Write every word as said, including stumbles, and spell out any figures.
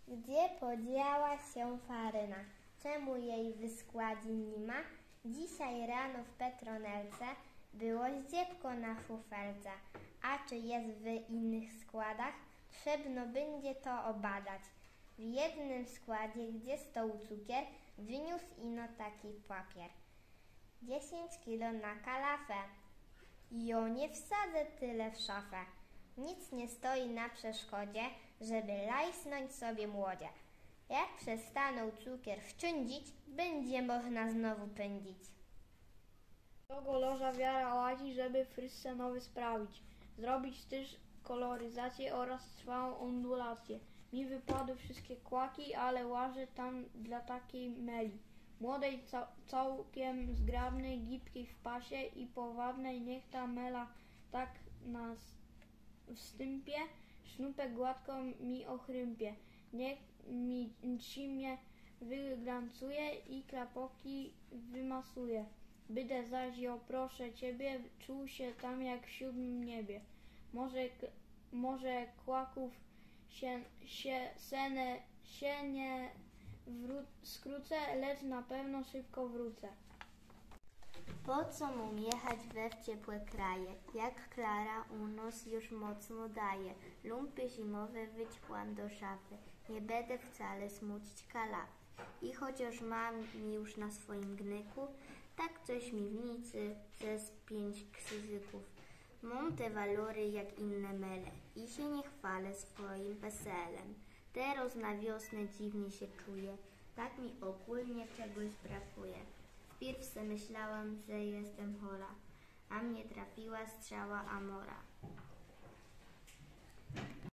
Gdzie podziała się Faryna? Czemu jej w składzie nie ma? Dzisiaj rano w Petronelce było zdziebko na szufelce. A czy jest w innych składach? Trzebno będzie to obadać. W jednym składzie, gdzie stał cukier, wyniósł ino taki papier. Dziesięć kilo na kalafę. Jo nie wsadzę tyle w szafę. Nic nie stoi na przeszkodzie, żeby lajsnąć sobie młodzie. Jak przestaną cukier wczyndzić, będzie można znowu pędzić. Kogo loża wiara łazi, żeby frysce nowy sprawić. Zrobić też koloryzację oraz trwałą ondulację. Mi wypadły wszystkie kłaki, ale łażę tam dla takiej meli. Młodej, ca całkiem zgrabnej, gibkiej w pasie i powabnej, niech ta mela tak na wstępie sznupek gładko mi ochrympie. Niech mi cimie wyglancuje i klapoki wymasuje. Bydę zaś, jo proszę ciebie, czuł się tam jak w siódmym niebie. Może, może kłaków się, się senę się nie skrócę, lecz na pewno szybko wrócę. Po co mu jechać we ciepłe kraje? Jak Klara u nos już mocno daje. Lumpy zimowe wyćpłam do szafy. Nie będę wcale smucić kalafy. I chociaż mam już na swoim gnyku tak coś miwnicy ze z pięć ksyzyków. Mam te walory jak inne mele i się nie chwalę swoim weselem. Teraz na wiosnę dziwnie się czuję, tak mi ogólnie czegoś brakuje. Wpierw se myślałam, że jestem chora, a mnie trafiła strzała Amora.